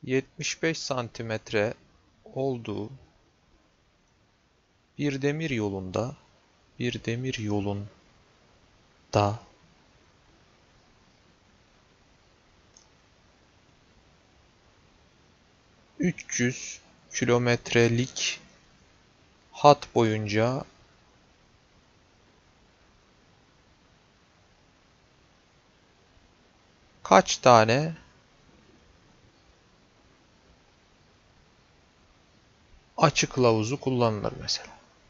75 santimetre olduğu bir demir yolunda 300 kilometrelik hat boyunca kaç tane açı kılavuzu kullanılır mesela?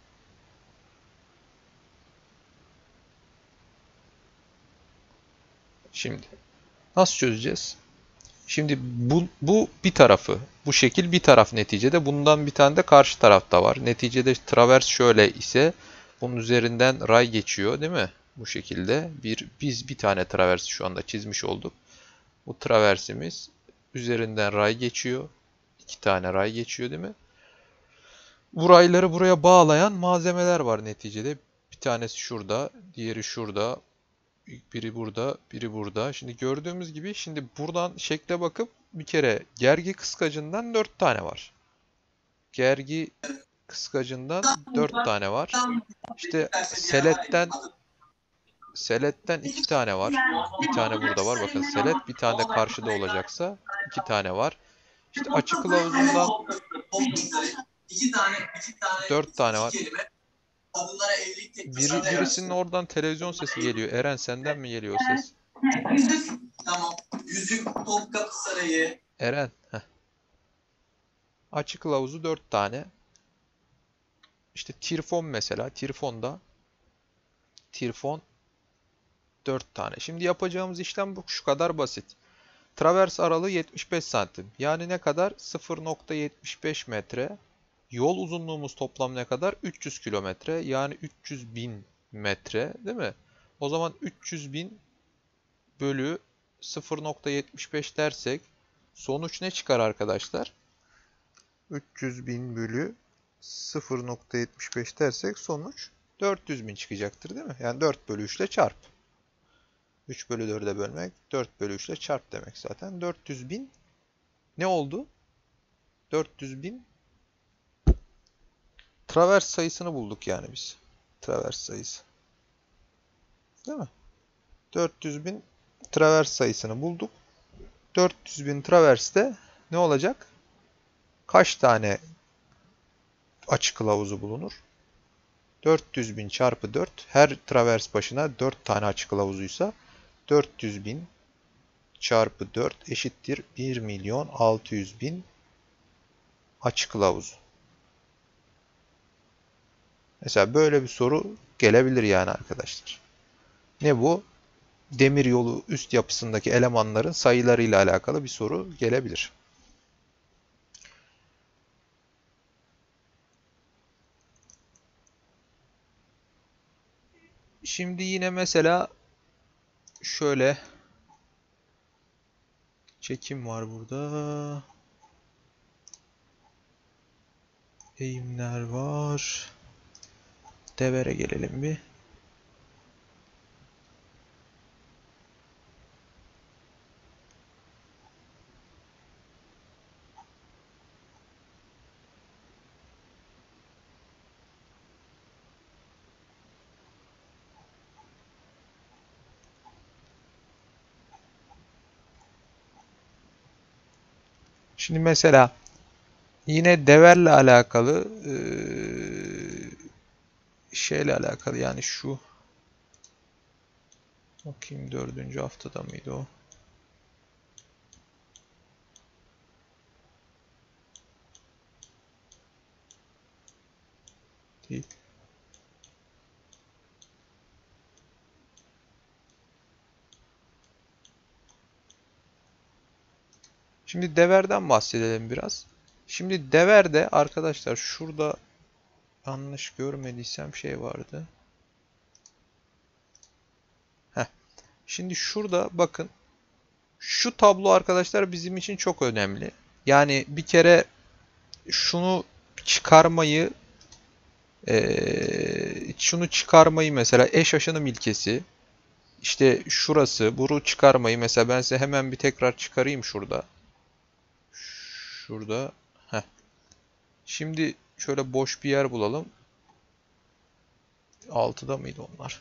Şimdi nasıl çözeceğiz? Şimdi bu bir tarafı. Bu şekil bir taraf neticede. Bundan bir tane de karşı tarafta var. Neticede travers şöyle ise bunun üzerinden ray geçiyor değil mi? Bu şekilde. Biz bir tane travers şu anda çizmiş olduk. Bu traversimiz üzerinden ray geçiyor. İki tane ray geçiyor değil mi? Bu rayları buraya bağlayan malzemeler var neticede. Bir tanesi şurada, diğeri şurada, biri burada, biri burada. Şimdi gördüğümüz gibi şimdi buradan şekle bakıp bir kere gergi kıskacından 4 tane var. Gergi kıskacından 4 tane var. İşte seletten 2 tane var. Bir tane burada var. Bakın selet bir tane de karşıda olacaksa 2 tane var. İşte açı kılavuzundan 4 tane var. Birisinin oradan televizyon sesi geliyor. Eren senden mi geliyor o ses? Yüzük. Tamam. Yüzük, Topkapı Sarayı. Eren. Heh. Açı kılavuzu 4 tane. İşte tirfon mesela. Tirfon 4 tane. Şimdi yapacağımız işlem bu şu kadar basit. Travers aralığı 75 santim. Yani ne kadar? 0,75 metre. Yol uzunluğumuz toplam ne kadar? 300 kilometre. Yani 300 bin metre değil mi? O zaman 300 bin bölü 0,75 dersek sonuç ne çıkar arkadaşlar? 300 bin bölü 0,75 dersek sonuç 400 bin çıkacaktır değil mi? Yani 4 bölü 3 ile çarp. 3 bölü 4'e bölmek 4 bölü 3 ile çarp demek zaten. 400 bin ne oldu? 400 bin travers sayısını bulduk yani biz. Travers sayısı. Değil mi? 400 bin travers sayısını bulduk. 400 bin traverste ne olacak? Kaç tane açı kılavuzu bulunur? 400 bin çarpı 4. Her travers başına 4 tane açı kılavuzuysa 400 bin çarpı 4 eşittir 1.600.000 açı kılavuzu. Mesela böyle bir soru gelebilir yani arkadaşlar. Ne bu? Demir yolu üst yapısındaki elemanların sayılarıyla alakalı bir soru gelebilir. Şimdi yine mesela şöyle çekim var burada. Eğimler var. Devere gelelim bir. Şimdi mesela yine deverle alakalı şeyle alakalı yani şu bakayım 4. haftada mıydı o? Değil. Şimdi deverden bahsedelim biraz. Şimdi deverde arkadaşlar şurada yanlış görmediysem şey vardı. Heh. Şimdi şurada bakın. Şu tablo arkadaşlar bizim için çok önemli. Yani bir kere şunu çıkarmayı mesela eş aşınım ilkesi işte şurası bunu çıkarmayı mesela ben size hemen bir tekrar çıkarayım şurada. Şurada. Heh. Şimdi şöyle boş bir yer bulalım. 6'da mıydı onlar?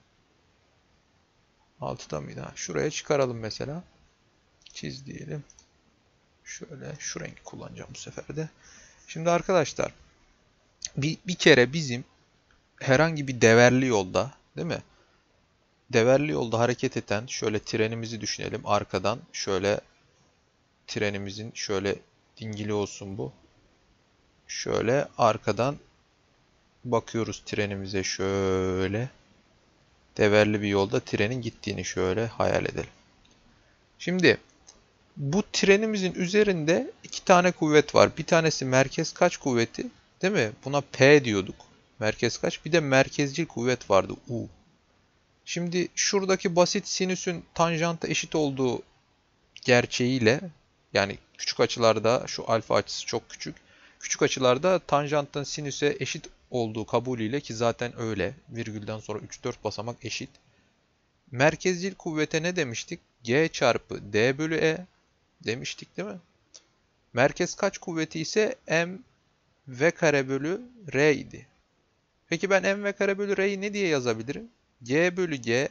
6'da mıydı? Ha, şuraya çıkaralım mesela. Çiz diyelim. Şöyle şu rengi kullanacağım bu sefer de. Şimdi arkadaşlar bir kere bizim herhangi bir deverli yolda, değil mi? Deverli yolda hareket eden şöyle trenimizi düşünelim. Arkadan şöyle trenimizin şöyle dingili olsun bu. Şöyle arkadan bakıyoruz trenimize şöyle. Deverli bir yolda trenin gittiğini şöyle hayal edelim. Şimdi bu trenimizin üzerinde iki tane kuvvet var. Bir tanesi merkez kaç kuvveti, değil mi? Buna P diyorduk. Merkez kaç. Bir de merkezcil kuvvet vardı U. Şimdi şuradaki basit sinüsün tanjanta eşit olduğu gerçeğiyle, yani küçük açılarda şu alfa açısı çok küçük. Küçük açılarda tanjantın sinüse eşit olduğu kabulüyle, ki zaten öyle. Virgülden sonra 3-4 basamak eşit. Merkezcil kuvvete ne demiştik? G çarpı D bölü E demiştik, değil mi? Merkez kaç kuvveti ise M V kare bölü R idi. Peki ben M V kare bölü R'yi ne diye yazabilirim? G bölü G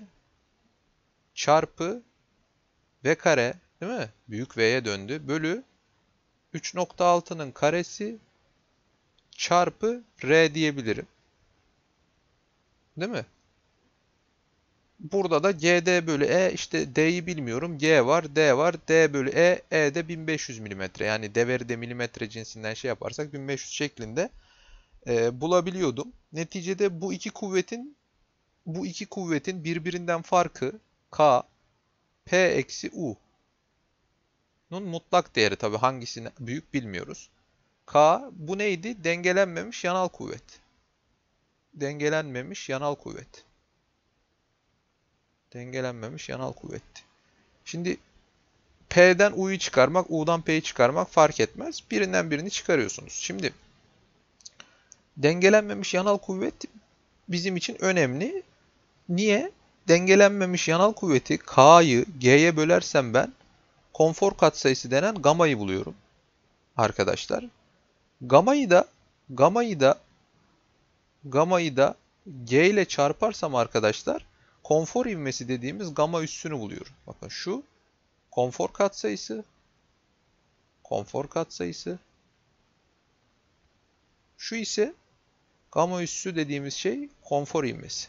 çarpı V kare, değil mi? Büyük V'ye döndü. Bölü 3.6'nın karesi çarpı R diyebilirim. Değil mi? Burada da GD bölü E, işte D'yi bilmiyorum. G var, D var. D bölü E, E de 1500 milimetre. Yani deveri de milimetre cinsinden şey yaparsak 1500 şeklinde bulabiliyordum. Neticede bu iki kuvvetin birbirinden farkı K, P eksi U'nun mutlak değeri, tabi hangisine büyük bilmiyoruz. K bu neydi? Dengelenmemiş yanal kuvvet. Dengelenmemiş yanal kuvvet. Dengelenmemiş yanal kuvvetti. Şimdi P'den U'yu çıkarmak, U'dan P'yi çıkarmak fark etmez. Birinden birini çıkarıyorsunuz. Şimdi dengelenmemiş yanal kuvvet bizim için önemli. Niye? Dengelenmemiş yanal kuvveti K'yı G'ye bölersem ben konfor katsayısı denen gamayı buluyorum arkadaşlar. Gamayı da gamayı da gamayı da G ile çarparsam arkadaşlar konfor ivmesi dediğimiz gama üssünü buluyorum. Bakın şu konfor katsayısı, konfor katsayısı. Şu ise gama üssü dediğimiz şey konfor ivmesi.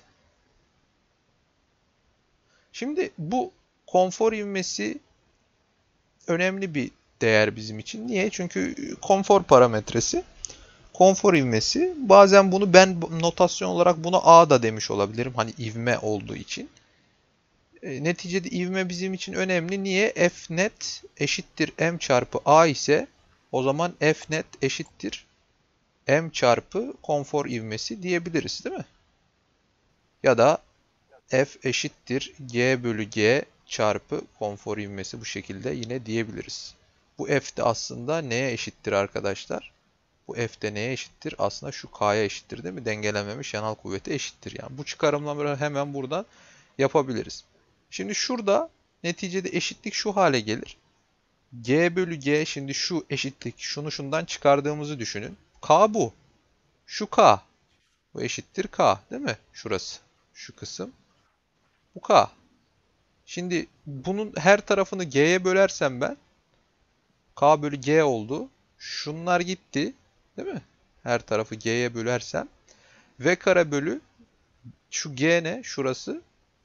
Şimdi bu konfor ivmesi önemli bir değer bizim için. Niye? Çünkü konfor parametresi, konfor ivmesi. Bazen bunu ben notasyon olarak buna A da demiş olabilirim. Hani ivme olduğu için. Neticede ivme bizim için önemli. Niye? F net eşittir M çarpı A ise o zaman F net eşittir M çarpı konfor ivmesi diyebiliriz, değil mi? Ya da F eşittir G bölü G çarpı konfor ivmesi, bu şekilde yine diyebiliriz. Bu F de aslında neye eşittir arkadaşlar? Bu F de neye eşittir? Aslında şu K'ya eşittir, değil mi? Dengelenmemiş yanal kuvveti eşittir. Yani bu çıkarımları hemen buradan yapabiliriz. Şimdi şurada neticede eşitlik şu hale gelir. G bölü G, şimdi şu eşitlik, şunu şundan çıkardığımızı düşünün. K bu. Şu K. Bu eşittir K, değil mi? Şurası. Şu kısım. Bu K. Şimdi bunun her tarafını G'ye bölersem ben K bölü G oldu. Şunlar gitti. Değil mi? Her tarafı G'ye bölersem V kare bölü şu G ne? Şurası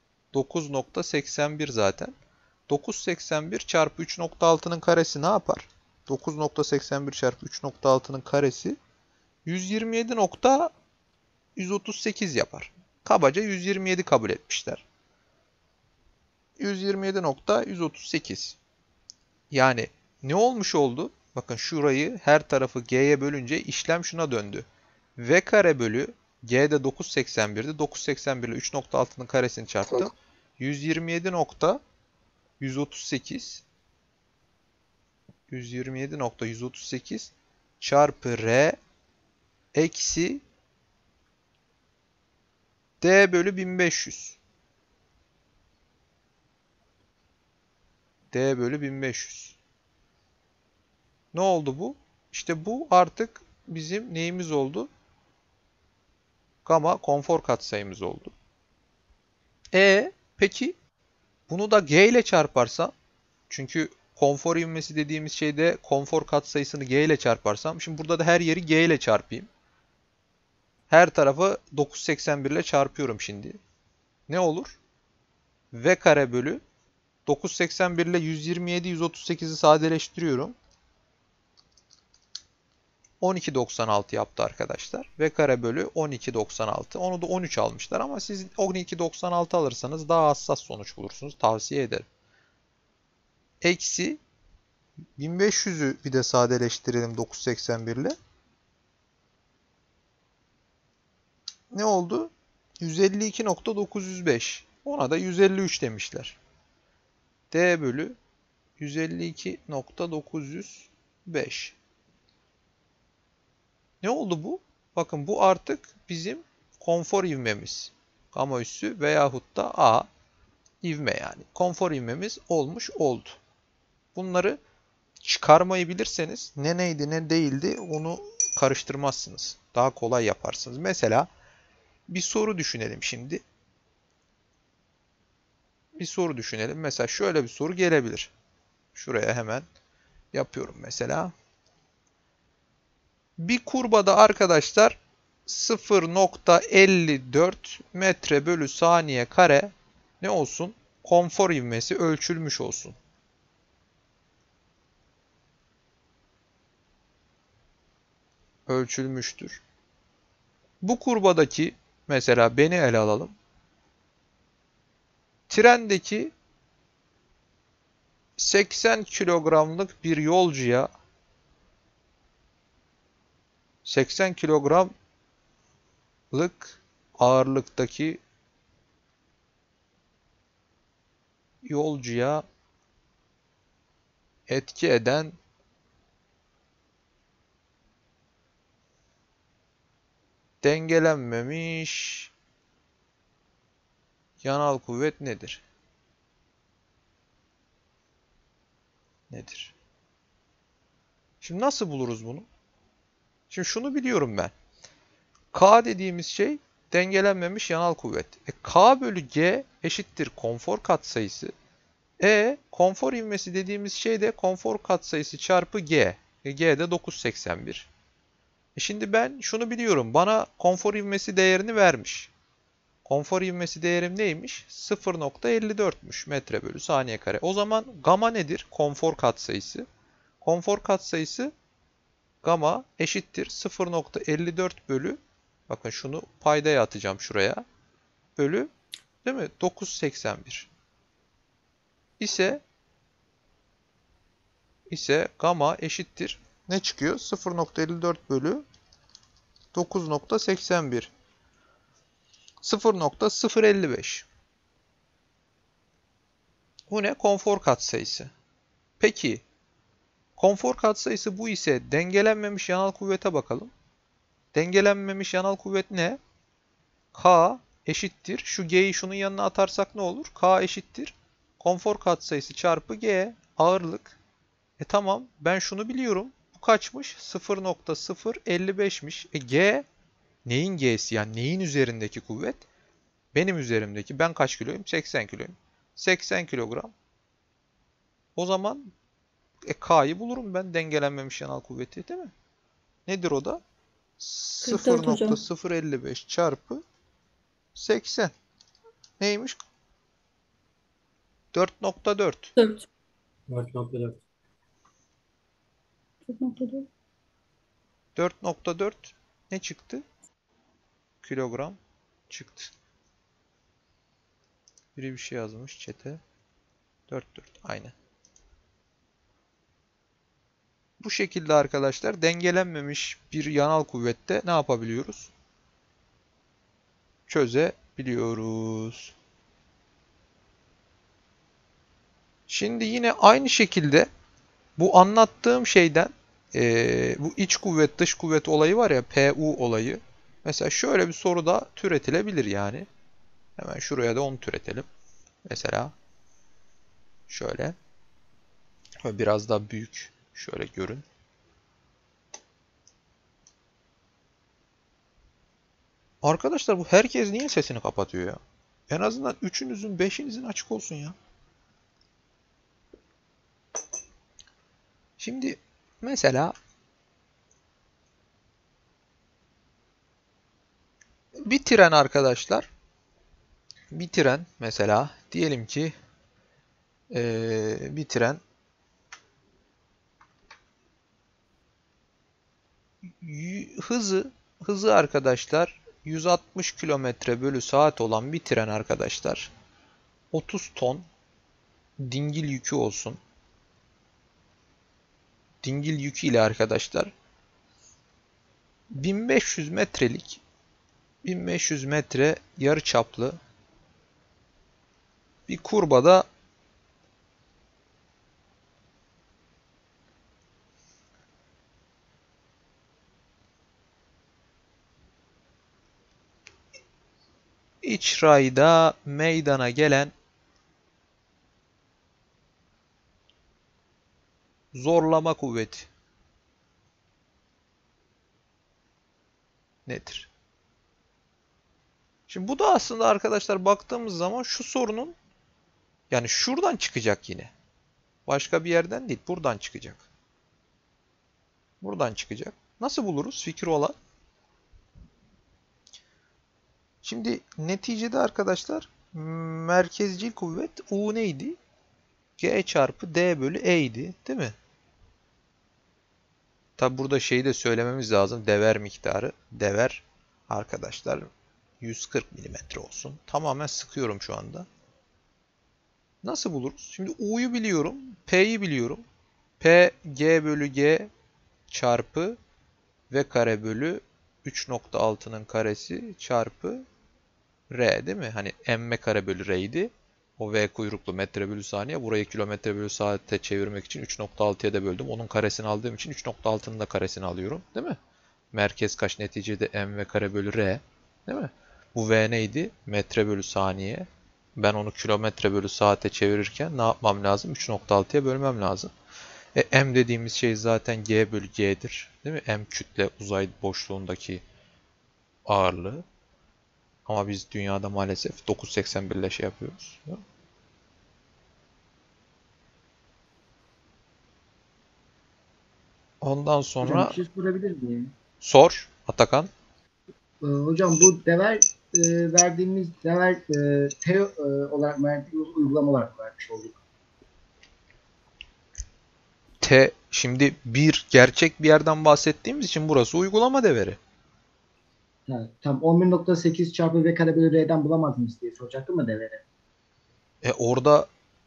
9.81 zaten. 9.81 çarpı 3.6'nın karesi ne yapar? 9.81 çarpı 3.6'nın karesi 127.138 yapar. Kabaca 127 kabul etmişler. 127.138. Yani ne olmuş oldu? Bakın şurayı her tarafı G'ye bölünce işlem şuna döndü. V kare bölü G'de 9.81'di. 9.81 ile 3.6'nın karesini çarptım. 127.138 127.138 çarpı R eksi D bölü 1500. D bölü 1500. Ne oldu bu? İşte bu artık bizim neyimiz oldu? Gamma konfor katsayımız oldu. Peki bunu da G ile çarparsam, çünkü konfor ivmesi dediğimiz şeyde konfor katsayısını G ile çarparsam, şimdi burada da her yeri G ile çarpayım. Her tarafı 981 ile çarpıyorum şimdi. Ne olur? V kare bölü 981 ile 127, 138'i sadeleştiriyorum. 12.96 yaptı arkadaşlar. V kare bölü 12.96. Onu da 13 almışlar ama siz 12.96 alırsanız daha hassas sonuç bulursunuz. Tavsiye ederim. Eksi 1500'ü bir de sadeleştirelim 981 ile. Ne oldu? 152.905. Ona da 153 demişler. D bölü 152.905. Ne oldu bu? Bakın bu artık bizim konfor ivmemiz. Gamma üssü veyahut da A ivme yani. Konfor ivmemiz olmuş oldu. Bunları çıkarmayı bilirseniz ne neydi ne değildi onu karıştırmazsınız. Daha kolay yaparsınız. Mesela bir soru düşünelim şimdi. Bir soru düşünelim. Mesela şöyle bir soru gelebilir. Şuraya hemen yapıyorum mesela. Bir kurbada arkadaşlar 0.54 metre bölü saniye kare ne olsun? Konfor ivmesi ölçülmüş olsun. Ölçülmüştür. Bu kurbadaki mesela beni ele alalım. Trendeki 80 kilogramlık bir yolcuya 80 kilogramlık ağırlıktaki yolcuya etki eden dengelenmemiş yanal kuvvet nedir? Nedir? Şimdi nasıl buluruz bunu? Şimdi şunu biliyorum ben. K dediğimiz şey dengelenmemiş yanal kuvvet. K bölü G eşittir konfor katsayısı. Konfor ivmesi dediğimiz şey de konfor katsayısı çarpı G. G de 981. Şimdi ben şunu biliyorum. Bana konfor ivmesi değerini vermiş. Konfor ivmesi değerim neymiş? 0.54'müş metre bölü saniye kare. O zaman gamma nedir? Konfor katsayısı. Konfor katsayısı gamma eşittir 0.54 bölü, bakın şunu paydaya atacağım şuraya, bölü, değil mi? 981 ise gamma eşittir ne çıkıyor? 0.54 bölü 9.81 0.055. Bu ne? Konfor katsayısı. Peki konfor katsayısı bu ise dengelenmemiş yanal kuvvete bakalım. Dengelenmemiş yanal kuvvet ne? K eşittir. Şu G'yi şunun yanına atarsak ne olur? K eşittir. Konfor katsayısı çarpı G. Ağırlık. Tamam. Ben şunu biliyorum. Bu kaçmış? 0.055'miş. G neyin G'si? Yani neyin üzerindeki kuvvet? Benim üzerimdeki. Ben kaç kiloyum? 80 kiloyum. 80 kilogram. O zaman K'yı bulurum ben, dengelenmemiş yanal kuvveti, değil mi? Nedir o da? 44 hocam. 0.055 çarpı 80. Neymiş? 4.4. 4. 4.4. 4.4. 4.4 ne çıktı? Kilogram çıktı. Biri bir şey yazmış chat'e. 4.4. Aynen. Bu şekilde arkadaşlar dengelenmemiş bir yanal kuvvette ne yapabiliyoruz? Çözebiliyoruz. Şimdi yine aynı şekilde bu anlattığım şeyden bu iç kuvvet dış kuvvet olayı var ya, PU olayı. Mesela şöyle bir soru da türetilebilir yani. Hemen şuraya da onu türetelim. Mesela şöyle. Biraz daha büyük. Şöyle görün. Arkadaşlar bu herkes niye sesini kapatıyor ya? En azından üçünüzün, beşinizin açık olsun ya. Şimdi mesela bir tren arkadaşlar. Bir tren mesela diyelim ki bir tren hızı arkadaşlar 160 kilometre bölü saat olan bir tren arkadaşlar 30 ton dingil yükü olsun. Dingil yükü ile arkadaşlar 1500 metrelik 1500 metre yarı çaplı bir kurbada iç rayda meydana gelen zorlama kuvveti nedir? Şimdi bu da aslında arkadaşlar baktığımız zaman şu sorunun yani şuradan çıkacak yine. Başka bir yerden değil, buradan çıkacak. Buradan çıkacak. Nasıl buluruz? Fikri olan. Şimdi neticede arkadaşlar merkezcil kuvvet U neydi? G çarpı D bölü E idi, değil mi? Tabi burada şeyi de söylememiz lazım. Dever miktarı. Dever arkadaşlar 140 milimetre olsun. Tamamen sıkıyorum şu anda. Nasıl buluruz? Şimdi U'yu biliyorum. P'yi biliyorum. P G bölü G çarpı V kare bölü 3.6'nın karesi çarpı R değil mi? Hani m kare bölü R'ydi. O V kuyruklu metre bölü saniye. Burayı kilometre bölü saate çevirmek için 3.6'ya da böldüm. Onun karesini aldığım için 3.6'nın da karesini alıyorum. Değil mi? Merkez kaç neticede m kare bölü R. Değil mi? Bu V neydi? Metre bölü saniye. Ben onu kilometre bölü saate çevirirken ne yapmam lazım? 3.6'ya bölmem lazım. M dediğimiz şey zaten G bölü G'dir. Değil mi? M kütle uzay boşluğundaki ağırlığı. Ama biz dünyada maalesef 981 ile şey yapıyoruz. Ondan sonra Hocam bir şey sorabilir miyim? sor Atakan. Hocam bu verdiğimiz teo olarak verdiğimiz uygulama olarak vermiş olduk. Şimdi bir gerçek bir yerden bahsettiğimiz için burası uygulama deveri. Ha, tam 11.8 çarpı V kare bölü R'den bulamaz diye soracaktım mı devre? Orada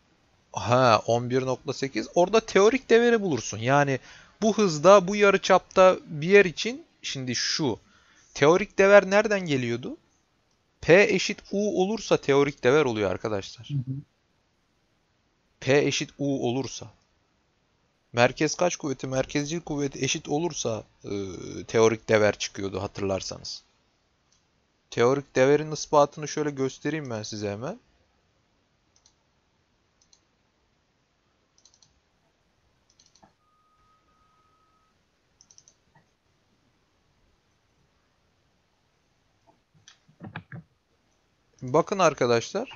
11.8 orada teorik deveri bulursun. Yani bu hızda bu yarıçapta bir yer için şimdi şu teorik dever nereden geliyordu? P eşit U olursa teorik dever oluyor arkadaşlar. Hı hı. P eşit U olursa. Merkez kaç kuvveti, merkezcil kuvveti eşit olursa teorik dever çıkıyordu hatırlarsanız. Teorik deverin ispatını şöyle göstereyim ben size hemen. Bakın arkadaşlar.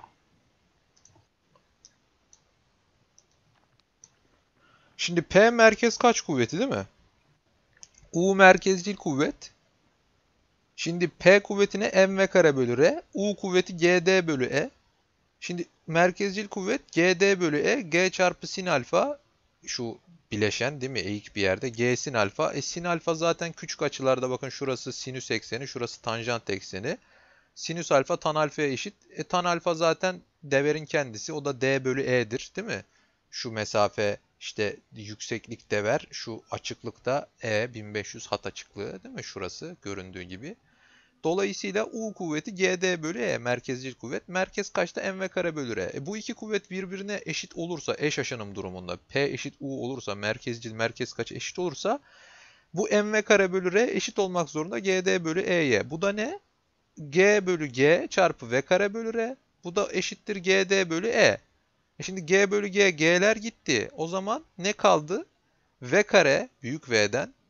Şimdi P merkez kaç kuvveti değil mi? U merkezcil kuvvet. Şimdi P kuvvetine mv kare bölü R. U kuvveti gd bölü E. Şimdi merkezcil kuvvet gd bölü E. G çarpı sin alfa. Şu bileşen değil mi? Eğik bir yerde. G sin alfa. Sin alfa zaten küçük açılarda bakın şurası sinüs ekseni. Şurası tanjant ekseni. Sinüs alfa tan alfaya eşit. Tan alfa zaten deverin kendisi. O da d bölü e'dir değil mi? Şu mesafe işte yükseklik dever. Şu açıklıkta e 1500 hat açıklığı değil mi? Şurası göründüğü gibi. Dolayısıyla U kuvveti GD bölü E merkezcil kuvvet. Merkez kaçta? Mv kare bölü R. Bu iki kuvvet birbirine eşit olursa eş aşınım durumunda P eşit U olursa merkezcil merkez kaç eşit olursa bu Mv kare bölü R eşit olmak zorunda GD bölü E'ye. Bu da ne? G bölü G çarpı V kare bölü R. Bu da eşittir GD bölü E. Şimdi G bölü G, G'ler gitti. O zaman ne kaldı? V kare büyük V'den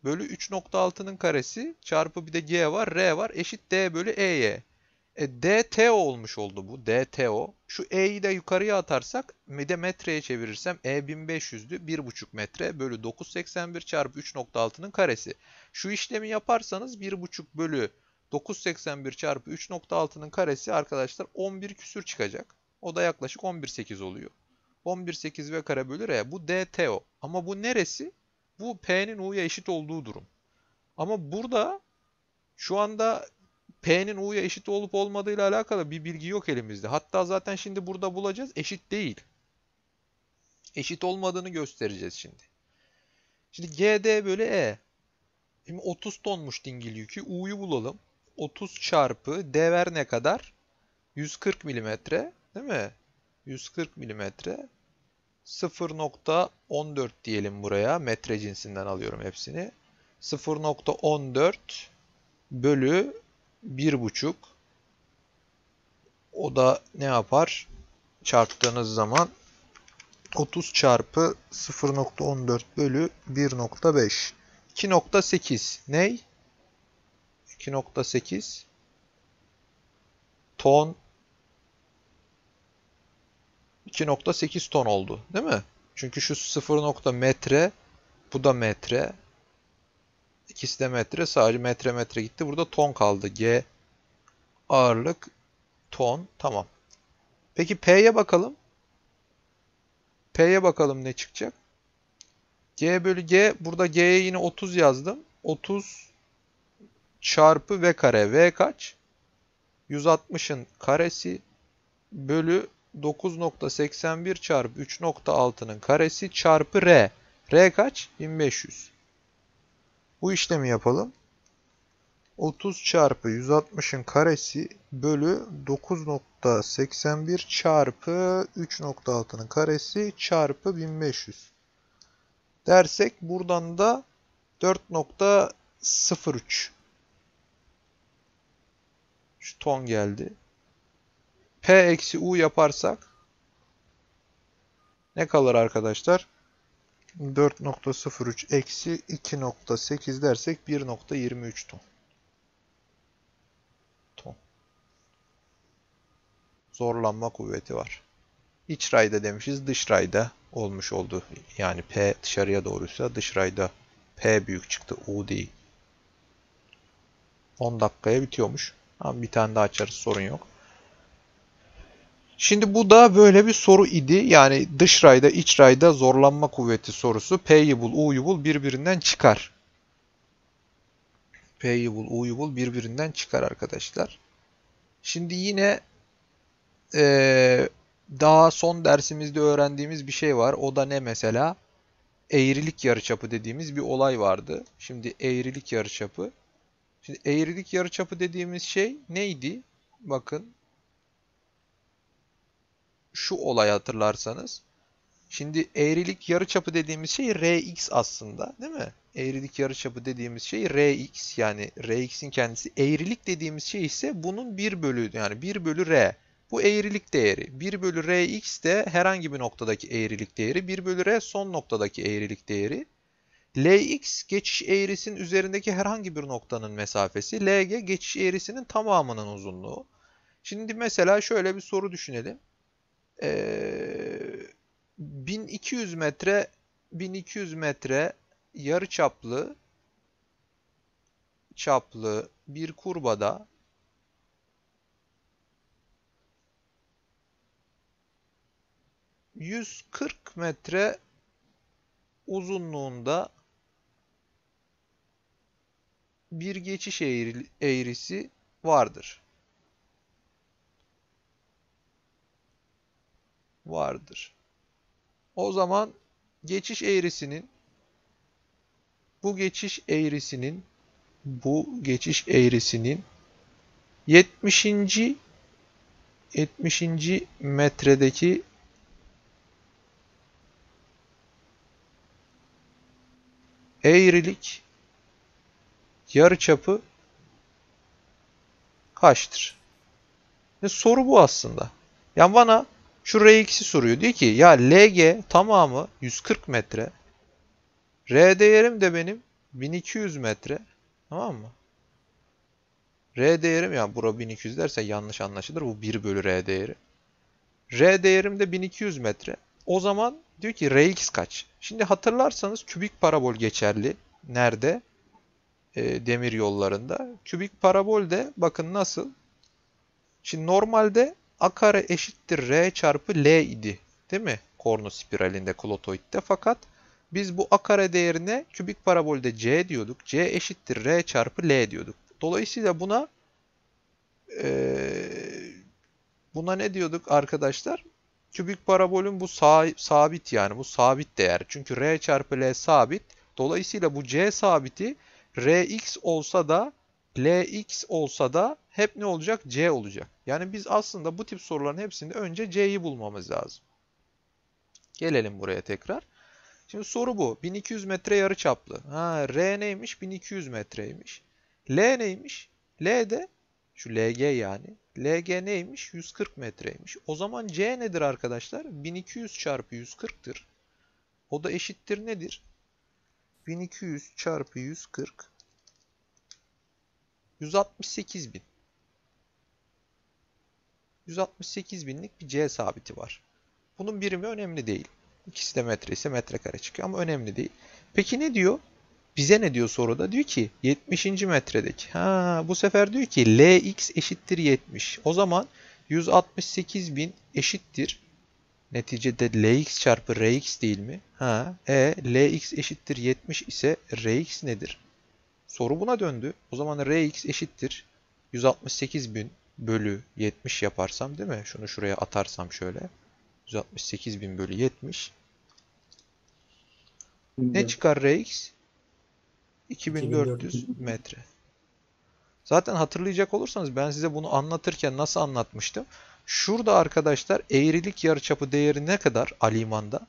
bölü 3.6'nın karesi çarpı bir de g var, r var, eşit d bölü e'ye. DTO olmuş oldu bu. DTO. Şu E'yi de yukarıya atarsak bir de metreye çevirirsem E 1500'dü. 1,5 metre bölü 981 çarpı 3.6'nın karesi. Şu işlemi yaparsanız 1,5 bölü 981 çarpı 3.6'nın karesi arkadaşlar 11 küsür çıkacak. O da yaklaşık 11,8 oluyor. 11,8 v kare bölü r. Bu DTO. Ama bu neresi? Bu P'nin U'ya eşit olduğu durum. Ama burada şu anda P'nin U'ya eşit olup olmadığıyla alakalı bir bilgi yok elimizde. Hatta zaten şimdi burada bulacağız. Eşit değil. Eşit olmadığını göstereceğiz şimdi. Şimdi GD bölü E. Şimdi 30 tonmuş dingil yükü. U'yu bulalım. 30 çarpı D ver ne kadar? 140 milimetre. Değil mi? 140 milimetre. 0,14 diyelim buraya. Metre cinsinden alıyorum hepsini. 0,14 bölü 1,5. O da ne yapar? Çarptığınız zaman 30 çarpı 0,14 bölü 1,5. 2,8. Ney? 2,8 ton. 2,8 ton oldu. Değil mi? Çünkü şu 0 metre, bu da metre. İkisi de metre. Sadece metre gitti. Burada ton kaldı. G ağırlık ton. Tamam. Peki P'ye bakalım. P'ye bakalım ne çıkacak? G bölü G. Burada G'ye yine 30 yazdım. 30 çarpı V kare. V kaç? 160'ın karesi bölü 9,81 çarpı 3,6'nın karesi çarpı R. R kaç? 1500. Bu işlemi yapalım. 30 çarpı 160'ın karesi bölü 9,81 çarpı 3,6'nın karesi çarpı 1500. Dersek buradan da 4,03 şu ton geldi. P eksi U yaparsak ne kalır arkadaşlar? 4,03 eksi 2,8 dersek 1,23 ton. Zorlanma kuvveti var. İç rayda demişiz, dış rayda olmuş oldu. Yani P dışarıya doğruysa dış rayda P büyük çıktı, U değil. 10 dakikaya bitiyormuş. Ama bir tane daha açarız, sorun yok. Şimdi bu da böyle bir soru idi. Yani dış rayda, iç rayda zorlanma kuvveti sorusu. P'yi bul, U'yu bul, birbirinden çıkar. P'yi bul, U'yu bul, birbirinden çıkar arkadaşlar. Şimdi yine daha son dersimizde öğrendiğimiz bir şey var. O da ne mesela? Eğrilik yarıçapı dediğimiz bir olay vardı. Şimdi eğrilik yarıçapı. Şimdi eğrilik yarıçapı dediğimiz şey neydi? Bakın. Şu olayı hatırlarsanız. Şimdi eğrilik yarıçapı dediğimiz şey Rx aslında, değil mi? Eğrilik yarıçapı dediğimiz şey Rx, yani Rx'in kendisi. Eğrilik dediğimiz şey ise bunun 1 bölü, yani 1 bölü R. Bu eğrilik değeri. 1 bölü Rx de herhangi bir noktadaki eğrilik değeri. 1 bölü R son noktadaki eğrilik değeri. Lx geçiş eğrisinin üzerindeki herhangi bir noktanın mesafesi. Lg geçiş eğrisinin tamamının uzunluğu. Şimdi mesela şöyle bir soru düşünelim. 1200 metre yarı çaplı bir kurbada 140 metre uzunluğunda bir geçiş eğrisi vardır. O zaman geçiş eğrisinin bu geçiş eğrisinin 70. metredeki eğrilik yarıçapı kaçtır? Soru bu aslında. Yani bana şu Rx'i soruyor. Diyor ki ya Lg tamamı 140 metre. R değerim de benim 1200 metre. Tamam mı? R değerim, ya bura 1200 derse yanlış anlaşılır. Bu 1 bölü R değeri. R değerim de 1200 metre. O zaman diyor ki Rx kaç? Şimdi hatırlarsanız kübik parabol geçerli. Nerede? Demir yollarında. Kübik parabol de bakın nasıl? Şimdi normalde A kare eşittir R çarpı L idi. Değil mi? Kornu spiralinde, klotoidde. Fakat biz bu A kare değerine kübik parabolde C diyorduk. C eşittir R çarpı L diyorduk. Dolayısıyla buna ne diyorduk arkadaşlar? Kübik parabolün bu sabit, yani bu sabit değer. Çünkü R çarpı L sabit. Dolayısıyla bu C sabiti Rx olsa da Lx olsa da hep ne olacak? C olacak. Yani biz aslında bu tip soruların hepsinde önce C'yi bulmamız lazım. Gelelim buraya tekrar. Şimdi soru bu. 1200 metre yarıçaplı. Ha, R neymiş? 1200 metreymiş. L neymiş? L de şu LG yani. LG neymiş? 140 metreymiş. O zaman C nedir arkadaşlar? 1200 çarpı 140'tır. O da eşittir nedir? 1200 çarpı 140 168 bin. 168 binlik bir C sabiti var. Bunun birimi önemli değil. İkisi de metre ise metrekare çıkıyor ama önemli değil. Peki ne diyor? Bize ne diyor soruda? Diyor ki 70. metredeki. Ha, bu sefer diyor ki Lx eşittir 70. O zaman 168 bin eşittir. Neticede Lx çarpı Rx değil mi? Ha, Lx eşittir 70 ise Rx nedir? Soru buna döndü. O zaman Rx eşittir 168 bin bölü 70 yaparsam, değil mi? Şunu şuraya atarsam şöyle. 168 bin bölü 70. Ne çıkar Rx? 2400 metre. Zaten hatırlayacak olursanız ben size bunu anlatırken nasıl anlatmıştım? Şurada arkadaşlar eğrilik yarıçapı değeri ne kadar Aliman'da?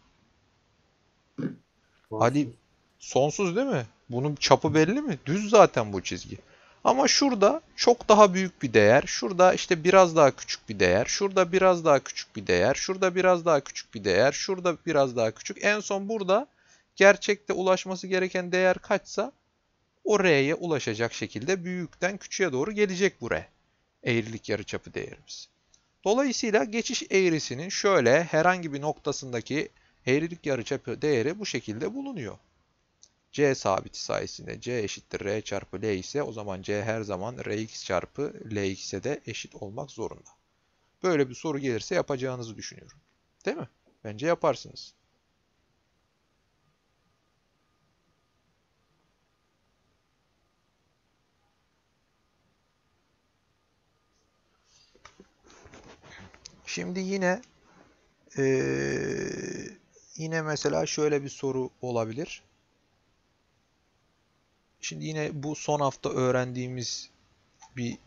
Ali sonsuz değil mi? Bunun çapı belli mi? Düz zaten bu çizgi. Ama şurada çok daha büyük bir değer. Şurada işte biraz daha küçük bir değer. Şurada biraz daha küçük bir değer. Şurada biraz daha küçük bir değer. Şurada biraz daha küçük. En son burada gerçekte ulaşması gereken değer kaçsa o R'ye ulaşacak şekilde büyükten küçüğe doğru gelecek bu R. Eğrilik yarıçapı değerimiz. Dolayısıyla geçiş eğrisinin şöyle herhangi bir noktasındaki eğrilik yarıçapı değeri bu şekilde bulunuyor. C sabiti sayesinde C eşittir R çarpı L ise o zaman C her zaman Rx çarpı Lx'e de eşit olmak zorunda. Böyle bir soru gelirse yapacağınızı düşünüyorum. Değil mi? Bence yaparsınız. Şimdi yine mesela şöyle bir soru olabilir. Şimdi yine bu son hafta öğrendiğimiz bir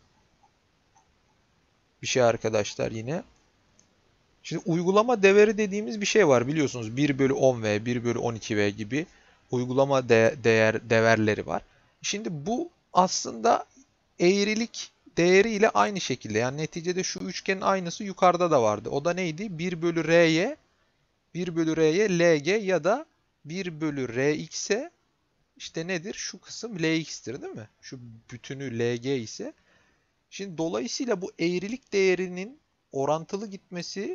şey arkadaşlar yine. Şimdi uygulama deveri dediğimiz bir şey var biliyorsunuz. 1 bölü 10V, 1 bölü 12V gibi uygulama değerleri var. Şimdi bu aslında eğrilik değeriyle aynı şekilde. Yani neticede şu üçgenin aynısı yukarıda da vardı. O da neydi? 1 bölü R'ye 1 bölü R'ye LG ya da 1 bölü Rx'e işte nedir? Şu kısım Lx'tir değil mi? Şu bütünü LG ise. Şimdi dolayısıyla bu eğrilik değerinin orantılı gitmesi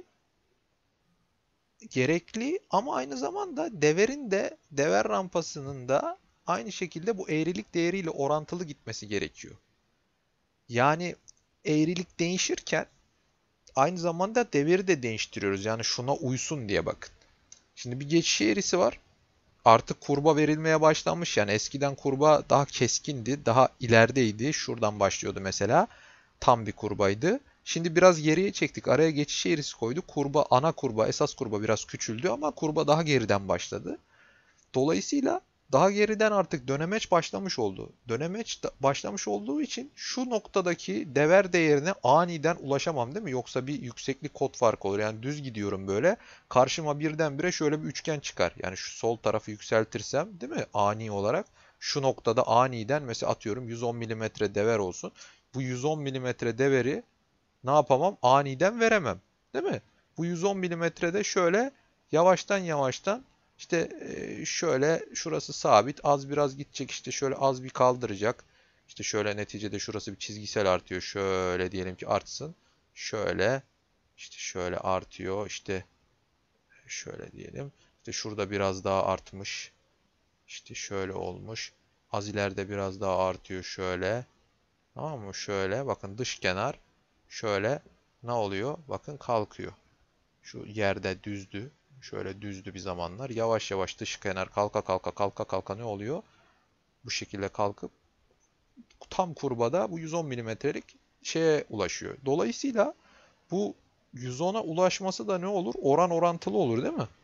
gerekli ama aynı zamanda deverin de dever rampasının da aynı şekilde bu eğrilik değeriyle orantılı gitmesi gerekiyor. Yani eğrilik değişirken aynı zamanda deveri de değiştiriyoruz. Yani şuna uysun diye bakın. Şimdi bir geçiş eğrisi var. Artık kurba verilmeye başlanmış. Yani eskiden kurba daha keskindi, daha ilerideydi. Şuradan başlıyordu mesela. Tam bir kurbaydı. Şimdi biraz geriye çektik. Araya geçiş eğrisi koyduk. Kurba, ana kurba, esas kurba biraz küçüldü ama kurba daha geriden başladı. Dolayısıyla daha geriden artık dönemeç başlamış oldu. Dönemeç başlamış olduğu için şu noktadaki dever değerine aniden ulaşamam değil mi? Yoksa bir yükseklik kod farkı olur. Yani düz gidiyorum böyle. Karşıma birdenbire şöyle bir üçgen çıkar. Yani şu sol tarafı yükseltirsem değil mi? Ani olarak. Şu noktada aniden mesela atıyorum 110 milimetre dever olsun. Bu 110 milimetre deveri ne yapamam? Aniden veremem. Değil mi? Bu 110 milimetrede şöyle yavaştan yavaştan İşte şöyle şurası sabit. Az biraz gidecek. İşte şöyle az bir kaldıracak. İşte şöyle neticede şurası bir çizgisel artıyor. Şöyle diyelim ki artsın. Şöyle işte şöyle artıyor. İşte şöyle diyelim. İşte şurada biraz daha artmış. İşte şöyle olmuş. Az ileride biraz daha artıyor şöyle. Tamam mı? Şöyle bakın dış kenar şöyle ne oluyor? Bakın kalkıyor. Şu yerde düzdü. Şöyle düzdü bir zamanlar. Yavaş yavaş dış kenar kalka kalka kalka kalka ne oluyor? Bu şekilde kalkıp tam kurbada bu 110 milimetrelik şeye ulaşıyor. Dolayısıyla bu 110'a ulaşması da ne olur? Oran orantılı olur değil mi?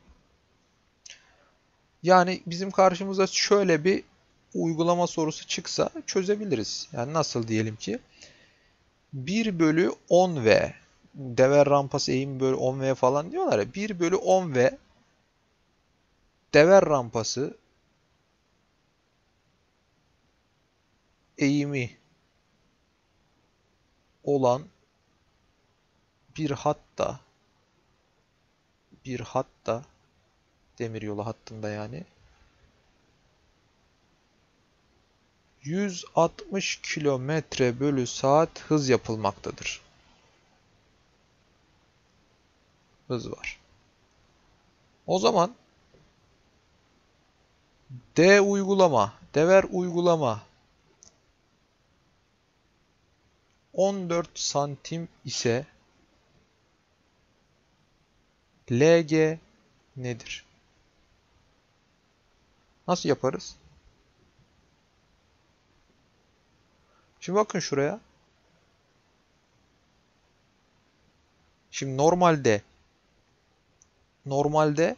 Yani bizim karşımıza şöyle bir uygulama sorusu çıksa çözebiliriz. Yani nasıl diyelim ki 1 bölü 10V Dever rampası eğimi bölü 10V falan diyorlar ya. 1 bölü 10V Dever rampası eğimi olan bir hatta demiryolu hattında yani 160 kilometre bölü saat hız yapılmaktadır. Hız var. O zaman Dever uygulama 14 santim ise LG nedir? Nasıl yaparız? Şimdi bakın şuraya. Şimdi normalde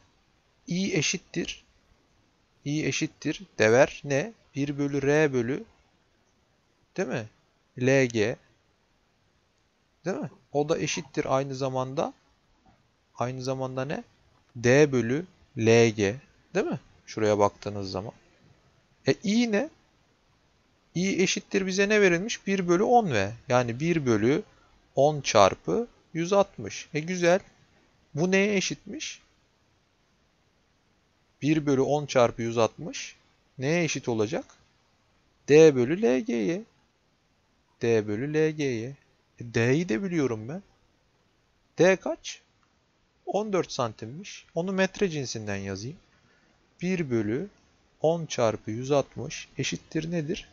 I eşittir Dever ne? 1 bölü R bölü değil mi? LG değil mi? O da eşittir aynı zamanda ne? D bölü LG değil mi? Şuraya baktığınız zaman. I ne? I eşittir bize ne verilmiş? 1 bölü 10V. Yani 1 bölü 10 çarpı 160. Güzel. Bu neye eşitmiş? 1 bölü 10 çarpı 160 neye eşit olacak? D bölü LG'ye. D bölü LG'ye. D'yi de biliyorum ben. D kaç? 14 santimmiş. Onu metre cinsinden yazayım. 1 bölü 10 çarpı 160 eşittir nedir?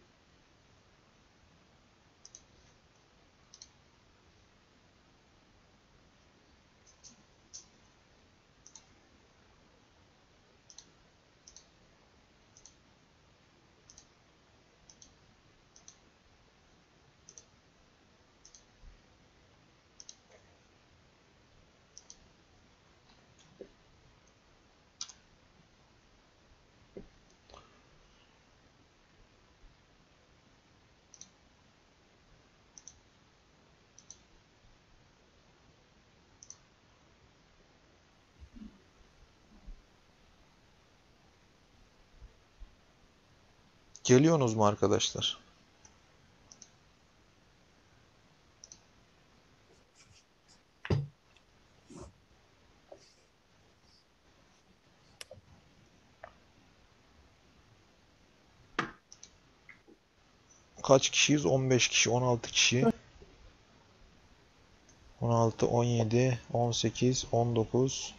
Geliyorsunuz mu arkadaşlar? Kaç kişiyiz? 15 kişi, 16 kişi. 16, 17, 18, 19,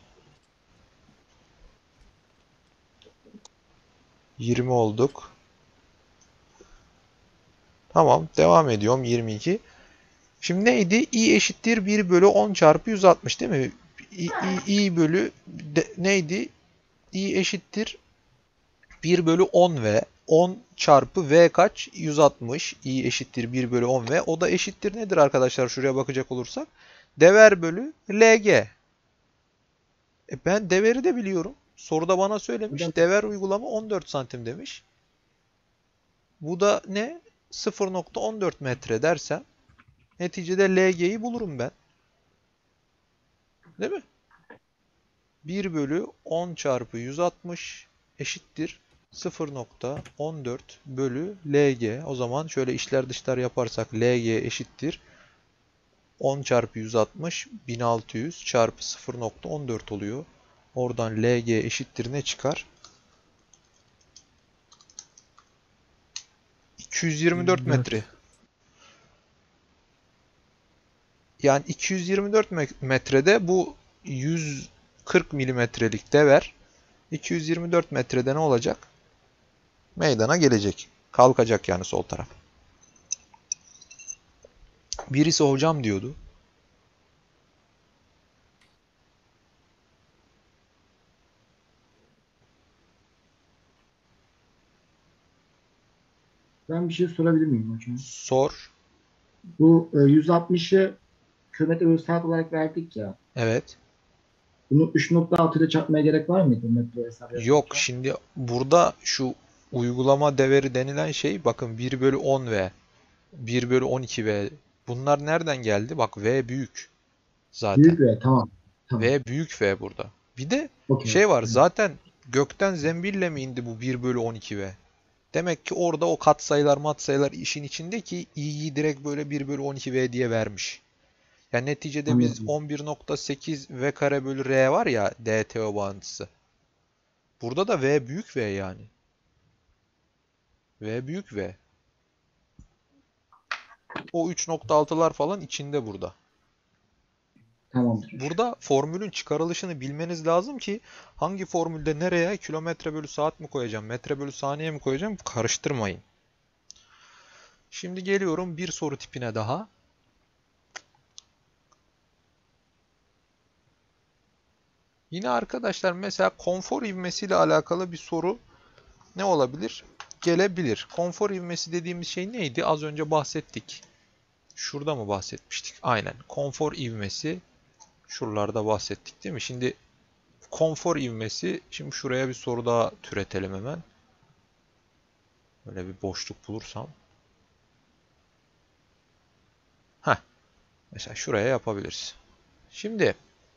20 olduk. Tamam, devam ediyorum. 22. Şimdi neydi? I eşittir 1 bölü 10 çarpı 160 değil mi? I bölü neydi? I eşittir 1 bölü 10 V. 10 çarpı V kaç? 160. I eşittir 1 bölü 10 V. O da eşittir nedir arkadaşlar? Şuraya bakacak olursak. Dever bölü LG. Ben deveri de biliyorum. Soruda bana söylemiş. Dever uygulama 14 santim demiş. Bu da ne? 0,14 metre dersem neticede LG'yi bulurum ben. Değil mi? 1 bölü 10 çarpı 160 eşittir 0,14 bölü LG. O zaman şöyle içler dışlar yaparsak LG eşittir 10 çarpı 160 1600 çarpı 0,14 oluyor. Oradan LG eşittir ne çıkar? 224 metre. Yani 224 metrede bu 140 milimetrelik dever 224 metrede ne olacak? Meydana gelecek. Kalkacak yani sol taraf. Birisi hocam diyordu. Ben bir şey sorabilir miyim hocam? Sor. Bu 160'ı kilometre bölü saat olarak verdik ya. Evet. Bunu 3.6 ile çarpmaya gerek var mıydı metre hesabı Yok, yaparken? şimdi burada şu uygulama deveri denilen şey, bakın 1 bölü 10 V, 1 bölü 12 V. Bunlar nereden geldi? Bak V büyük zaten. Büyük ve tamam. Tamam. V büyük V burada. Bir de Okey. şey var, Evet. zaten gökten zembille mi indi bu 1 bölü 12 V? Demek ki orada o katsayılar matsayılar işin içinde ki i'yi direkt böyle 1 bölü 12 V diye vermiş. Yani neticede biz Anladım. 11.8 V kare bölü R var ya, DTO bağıntısı. Burada da V büyük V yani. V büyük V. O 3.6'lar falan içinde burada. Tamamdır hocam. Burada formülün çıkarılışını bilmeniz lazım ki hangi formülde nereye kilometre bölü saat mi koyacağım, metre bölü saniye mi koyacağım karıştırmayın. Şimdi geliyorum bir soru tipine daha. Yine arkadaşlar mesela konfor ivmesiyle alakalı bir soru ne olabilir? Gelebilir. Konfor ivmesi dediğimiz şey neydi? Az önce bahsettik. Şurada mı bahsetmiştik? Aynen. Konfor ivmesi şuralarda bahsettik değil mi? Şimdi konfor ivmesi, şimdi şuraya bir soru daha türetelim hemen. Böyle bir boşluk bulursam. Heh. Mesela şuraya yapabiliriz. Şimdi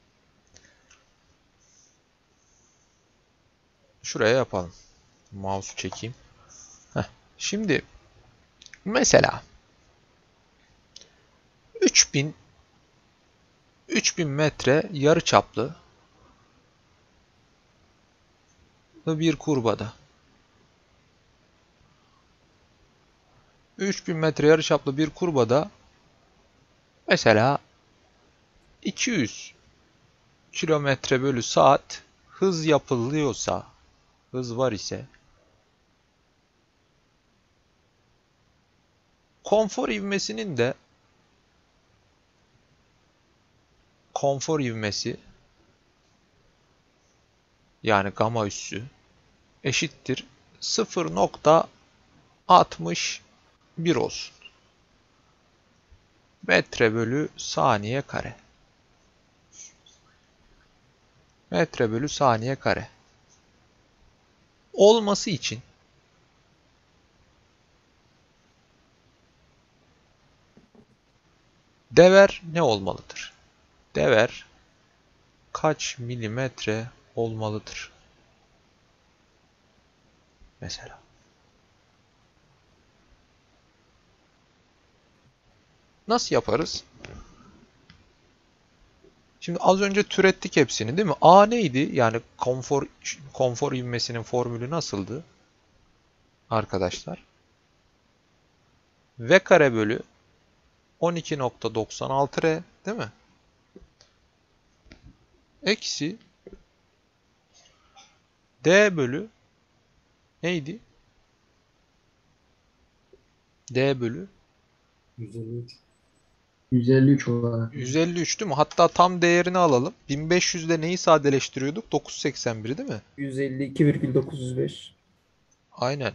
şuraya yapalım. Mouse'u çekeyim. Heh. Şimdi mesela 3000 metre yarıçaplı bir kurbada 3000 metre yarıçaplı bir kurbada mesela 200 kilometre bölü saat hız yapılıyorsa, hız var ise konfor ivmesinin de konfor ivmesi yani gamma üssü eşittir 0.61 olsun. Metre bölü saniye kare. Metre bölü saniye kare. Olması için dever ne olmalıdır? Dever kaç milimetre olmalıdır? Mesela. Nasıl yaparız? Şimdi az önce türettik hepsini değil mi? A neydi? Yani konfor ivmesinin formülü nasıldı? Arkadaşlar. V kare bölü 12.96 R değil mi? Eksi D bölü neydi? D bölü 153 olarak. 153 değil mi? Hatta tam değerini alalım. 1500'de neyi sadeleştiriyorduk? 981 değil mi? 152,905. Aynen.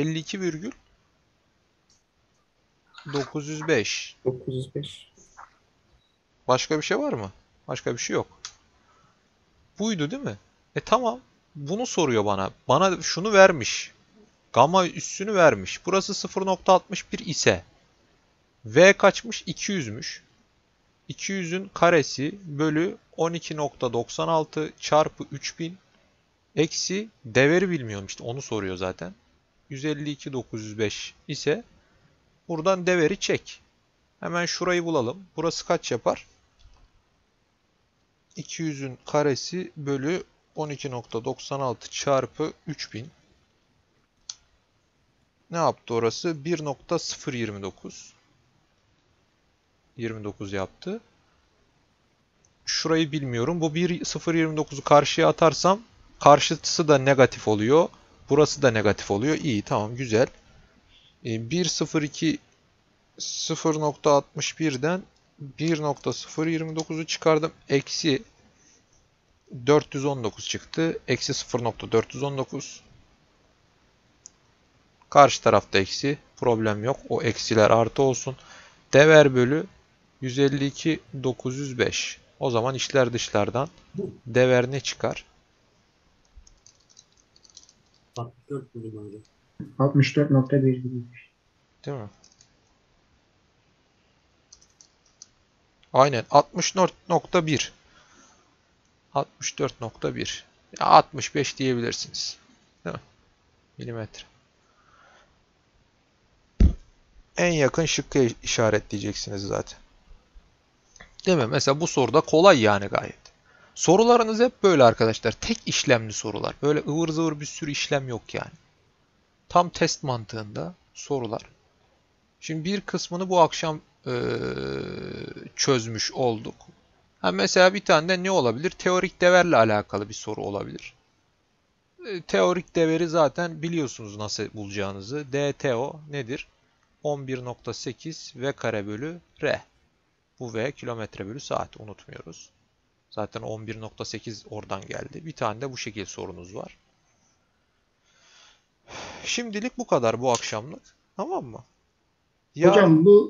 152,905. 905. Başka bir şey var mı? Başka bir şey yok. Buydu değil mi? Tamam. Bunu soruyor bana. Bana şunu vermiş. Gamma üssünü vermiş. Burası 0.61 ise V kaçmış? 200'müş. 200'ün karesi bölü 12.96 çarpı 3000 eksi deveri bilmiyorum, işte onu soruyor zaten. 152.905 ise buradan deveri çek. Hemen şurayı bulalım. Burası kaç yapar? 200'ün karesi bölü 12.96 çarpı 3000. Ne yaptı orası? 1.029. 29 yaptı. Şurayı bilmiyorum. Bu 1.029'u karşıya atarsam karşısı da negatif oluyor. Burası da negatif oluyor. İyi, tamam, güzel. 1.02 0.61'den 1.029'u çıkardım. Eksi 419 çıktı. Eksi 0.419. Karşı tarafta eksi. Problem yok. O eksiler artı olsun. Değer bölü 152.905. O zaman içler dışlardan değer ne çıkar? 64 milim hocam. 64.1 gibi. Değil mi? Aynen 64.1. 64.1. Ya 65 diyebilirsiniz. Değil mi? Milimetre. En yakın şıkkı işaretleyeceksiniz zaten. Değil mi? Mesela bu soruda kolay yani gayet. Sorularınız hep böyle arkadaşlar. Tek işlemli sorular. Böyle ıvır zıvır bir sürü işlem yok yani. Tam test mantığında sorular. Şimdi bir kısmını bu akşam çözmüş olduk. Mesela bir tane de ne olabilir? Teorik değerle alakalı bir soru olabilir. Teorik değeri zaten biliyorsunuz nasıl bulacağınızı. DTO nedir? 11.8 V kare bölü R. Bu V kilometre bölü saat, unutmuyoruz. Zaten 11.8 oradan geldi. Bir tane de bu şekilde sorunuz var. Şimdilik bu kadar bu akşamlık. Tamam mı? Yarın Hocam bu